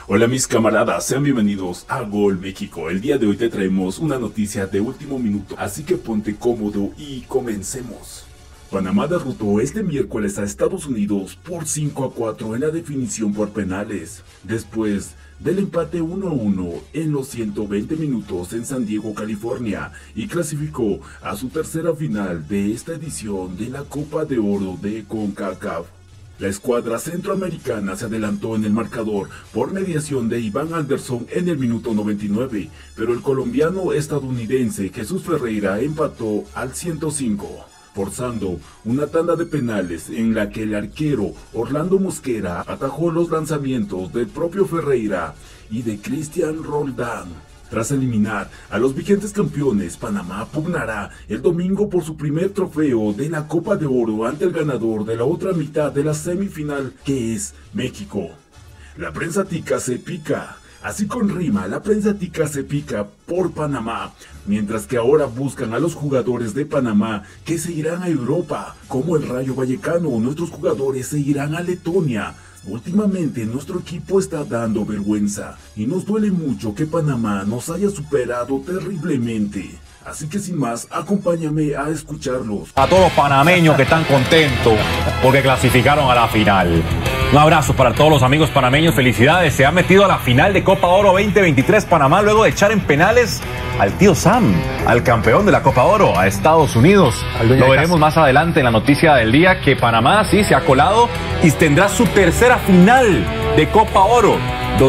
Hola mis camaradas, sean bienvenidos a Gol México. El día de hoy te traemos una noticia de último minuto, así que ponte cómodo y comencemos. Panamá derrotó este miércoles a Estados Unidos por 5-4 en la definición por penales, después del empate 1-1 en los 120 minutos en San Diego, California, y clasificó a su tercera final de esta edición de la Copa de Oro de CONCACAF. La escuadra centroamericana se adelantó en el marcador por mediación de Iván Anderson en el minuto 99, pero el colombiano estadounidense Jesús Ferreira empató al 105, forzando una tanda de penales en la que el arquero Orlando Mosquera atajó los lanzamientos del propio Ferreira y de Cristian Roldán. Tras eliminar a los vigentes campeones, Panamá pugnará el domingo por su primer trofeo de la Copa de Oro ante el ganador de la otra mitad de la semifinal, que es México. La prensa tica se pica, así con rima, la prensa tica se pica por Panamá, mientras que ahora buscan a los jugadores de Panamá que se irán a Europa, como el Rayo Vallecano. Nuestros jugadores se irán a Letonia. Últimamente nuestro equipo está dando vergüenza y nos duele mucho que Panamá nos haya superado terriblemente. Así que sin más, acompáñame a escucharlos. A todos los panameños que están contentos porque clasificaron a la final. Un abrazo para todos los amigos panameños, felicidades. Se ha metido a la final de Copa Oro 2023 Panamá luego de echar en penales al tío Sam, al campeón de la Copa Oro, a Estados Unidos. Lo veremos más adelante en la noticia del día, que Panamá sí se ha colado y tendrá su tercera final de Copa Oro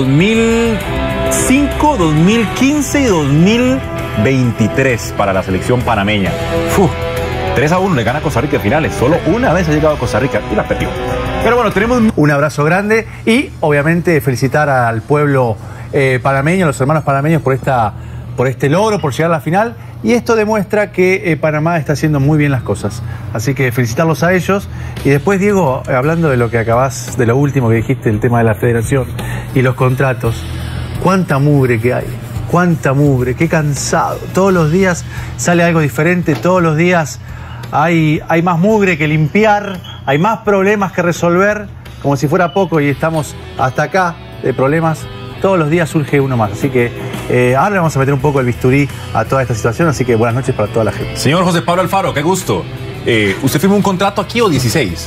2005, 2015 y 2023 para la selección panameña. 3-1 le gana a Costa Rica en finales. Solo una vez ha llegado a Costa Rica y la perdió. Pero bueno, tenemos un abrazo grande y obviamente felicitar al pueblo panameño, a los hermanos panameños por este logro, por llegar a la final. Y esto demuestra que Panamá está haciendo muy bien las cosas. Así que felicitarlos a ellos. Y después, Diego, hablando de lo que acabás, de lo último que dijiste, el tema de la federación y los contratos, cuánta mugre que hay. Cuánta mugre, qué cansado. Todos los días sale algo diferente, todos los días hay más mugre que limpiar, hay más problemas que resolver, como si fuera poco, y estamos hasta acá de problemas. Todos los días surge uno más. Así que ahora le vamos a meter un poco el bisturí a toda esta situación. Así que buenas noches para toda la gente. Señor José Pablo Alfaro, qué gusto. ¿Usted firmó un contrato aquí o 16?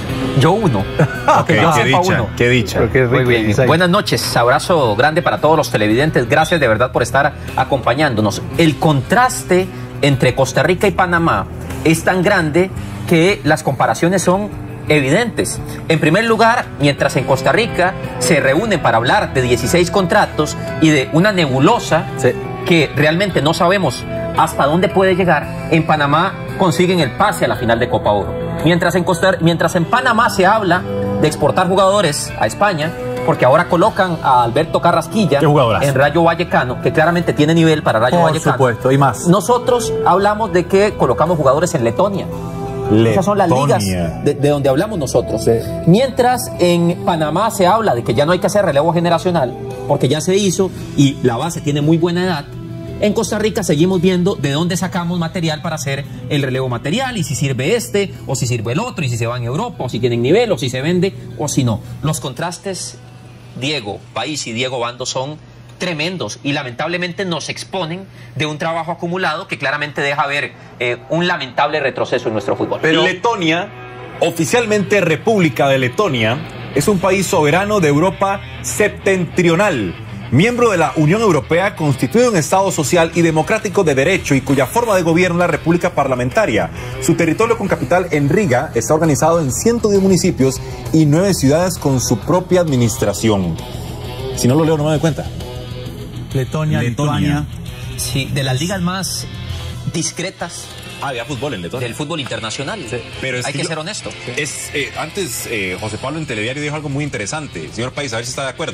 Yo uno. Okay, qué dicha. Muy bien. Buenas noches, abrazo grande para todos los televidentes. Gracias de verdad por estar acompañándonos. El contraste entre Costa Rica y Panamá es tan grande que las comparaciones son evidentes. En primer lugar, mientras en Costa Rica se reúnen para hablar de 16 contratos y de una nebulosa que realmente no sabemos hasta dónde puede llegar, en Panamá consiguen el pase a la final de Copa Oro. Mientras en Panamá se habla de exportar jugadores a España, porque ahora colocan a Alberto Carrasquilla en Rayo Vallecano, que claramente tiene nivel para Rayo Vallecano. Por supuesto, y más. Nosotros hablamos de que colocamos jugadores en Letonia. Esas son las ligas de donde hablamos nosotros. Sí. Mientras en Panamá se habla de que ya no hay que hacer relevo generacional, porque ya se hizo y la base tiene muy buena edad. En Costa Rica seguimos viendo de dónde sacamos material para hacer el relevo material, y si sirve este, o si sirve el otro, y si se va en Europa, o si tienen nivel, o si se vende, o si no. Los contrastes, Diego País y Diego Bando, son tremendos y lamentablemente nos exponen de un trabajo acumulado que claramente deja ver un lamentable retroceso en nuestro fútbol. Pero Letonia, oficialmente República de Letonia, es un país soberano de Europa septentrional, miembro de la Unión Europea, constituido un Estado social y democrático de derecho y cuya forma de gobierno es la República Parlamentaria. Su territorio, con capital en Riga, está organizado en 110 municipios y 9 ciudades con su propia administración. Si no lo leo, no me doy cuenta. Letonia. Lituania. Sí, de las ligas más discretas. Había fútbol en Letonia. Del fútbol internacional. Sí. Pero hay que ser honesto. Antes, José Pablo en Telediario dijo algo muy interesante. Señor País, a ver si está de acuerdo.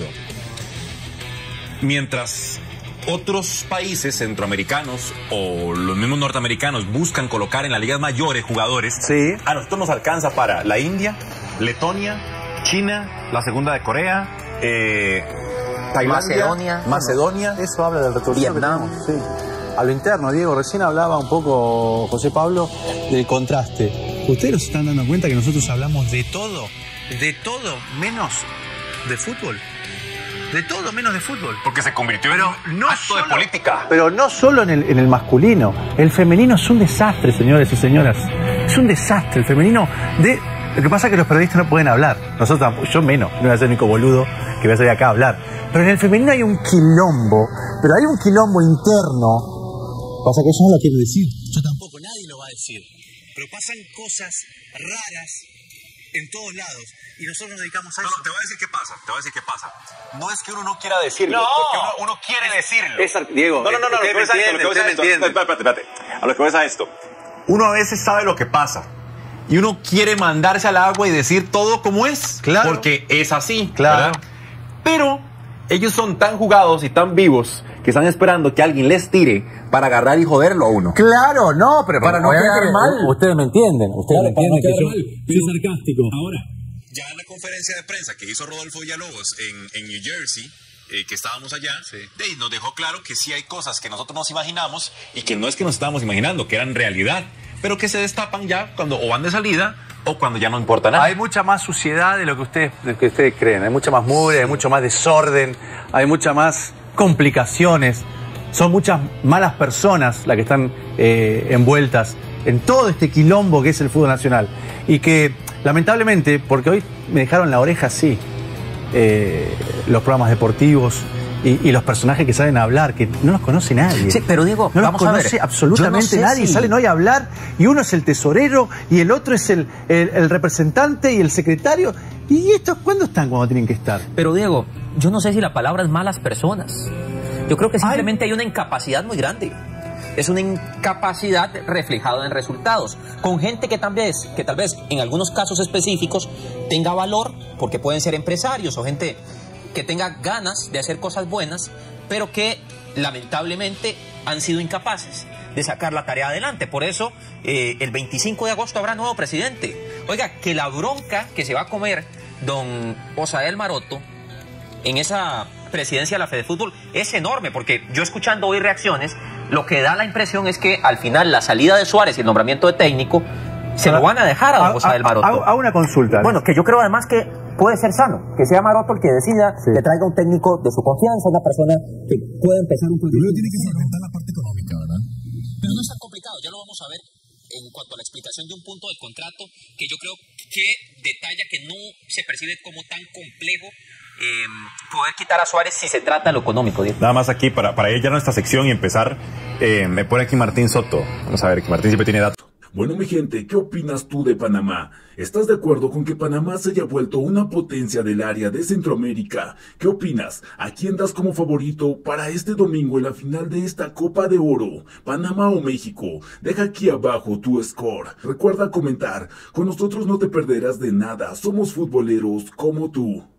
Mientras otros países centroamericanos o los mismos norteamericanos buscan colocar en las ligas mayores jugadores, a nosotros nos alcanza para la India, Letonia, China, la segunda de Corea, Tailandia, Macedonia. Eso habla del retroceso. Vietnam. Sí. A lo interno, Diego, recién hablaba un poco José Pablo del contraste. ¿Ustedes nos están dando cuenta que nosotros hablamos de todo menos de fútbol? De todo menos de fútbol. Porque se convirtió en un acto de política. Pero no solo en el masculino. El femenino es un desastre, señores y señoras. Es un desastre. El femenino Lo que pasa es que los periodistas no pueden hablar. Nosotros tampoco, yo menos. No voy a ser el único boludo que voy a salir acá a hablar. Pero en el femenino hay un quilombo. Pero hay un quilombo interno. Pasa que eso no lo quiero decir. Yo tampoco, nadie lo va a decir. Pero pasan cosas raras en todos lados. Y nosotros nos dedicamos a eso. No, te voy a decir qué pasa. No es que uno no quiera decirlo. No. Porque uno quiere decirlo. Diego, No. Espérate. A lo que ves a esto. Uno a veces sabe lo que pasa. Y uno quiere mandarse al agua y decir todo como es. Claro. Porque es así. Claro. ¿Verdad? Pero ellos son tan jugados y tan vivos que están esperando que alguien les tire para agarrar y joderlo a uno. Claro, no, pero para no quedar mal. Ustedes me entienden. Ustedes me entienden que yo soy sarcástico. Ahora, ya en la conferencia de prensa que hizo Rodolfo Villalobos en New Jersey, que estábamos allá, nos dejó claro que sí hay cosas que nosotros nos imaginamos y que no es que nos estábamos imaginando, que eran realidad, pero que se destapan ya cuando o van de salida o cuando ya no importa nada. Hay mucha más suciedad de lo que ustedes creen. Hay mucha más mugre, hay mucho más desorden, hay mucha más complicaciones. Son muchas malas personas las que están envueltas en todo este quilombo que es el fútbol nacional. Y que, lamentablemente, porque hoy me dejaron la oreja así, los programas deportivos y los personajes que salen a hablar, que no los conoce nadie. Sí, pero Diego, no los vamos a ver. conoce absolutamente nadie. Salen hoy a hablar y uno es el tesorero y el otro es el representante y el secretario. ¿Y estos cuándo están cuando tienen que estar? Pero Diego, yo no sé si la palabra es malas personas. Yo creo que simplemente hay una incapacidad muy grande. Es una incapacidad reflejada en resultados. Con gente que tal vez en algunos casos específicos tenga valor, porque pueden ser empresarios o gente que tenga ganas de hacer cosas buenas, pero que lamentablemente han sido incapaces de sacar la tarea adelante. Por eso, el 25 de agosto habrá nuevo presidente. Oiga, que la bronca que se va a comer don Osael Maroto en esa presidencia de la Fedefútbol es enorme, porque yo escuchando hoy reacciones, lo que da la impresión es que al final la salida de Suárez y el nombramiento de técnico se lo van a dejar a don Osael Maroto. Hago una consulta. Bueno, que yo creo además que puede ser sano, que sea Maroto el que decida, que traiga un técnico de su confianza, una persona que pueda empezar un proyecto. Tiene que solventar la parte económica, ¿verdad? Pero no es tan complicado, ya lo vamos a ver en cuanto a la explicación de un punto de contrato que yo creo que detalla que no se percibe como tan complejo poder quitar a Suárez si se trata de lo económico. Diego. Nada más aquí, para ir ya a nuestra sección y empezar, me pone aquí Martín Soto. Vamos a ver, que Martín siempre tiene datos. Bueno, mi gente, ¿qué opinas tú de Panamá? ¿Estás de acuerdo con que Panamá se haya vuelto una potencia del área de Centroamérica? ¿Qué opinas? ¿A quién das como favorito para este domingo en la final de esta Copa de Oro? ¿Panamá o México? Deja aquí abajo tu score. Recuerda comentar. Con nosotros no te perderás de nada. Somos futboleros como tú.